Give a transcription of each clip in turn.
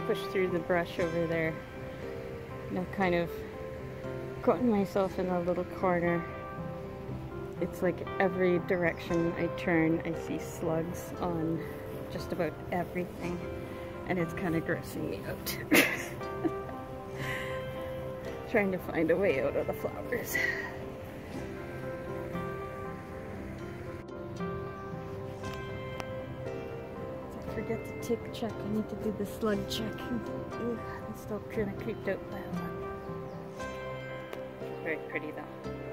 push through the brush over there. And I've kind of gotten myself in a little corner. It's like every direction I turn, I see slugs on just about everything. And it's kind of grossing me out. Trying to find a way out of the flowers. Forget to take a check. I need to do the slug check. I'm still kind of creeped out by that. Very pretty though.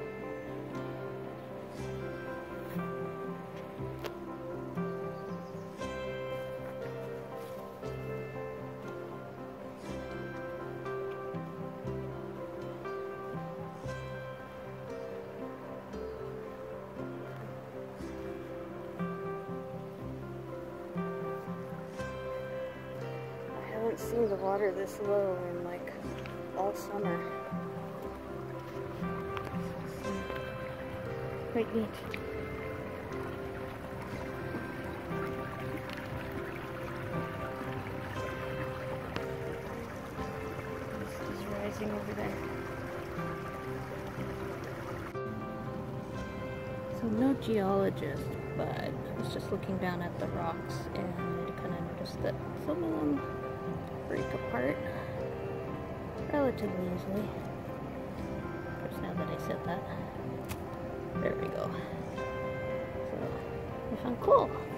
I haven't seen the water this low in like all summer. Quite neat. Mist is rising over there. So no geologist, but I was just looking down at the rocks and I kind of noticed that some of them break apart relatively easily. Of course, now that I said that, there we go. So I found coal.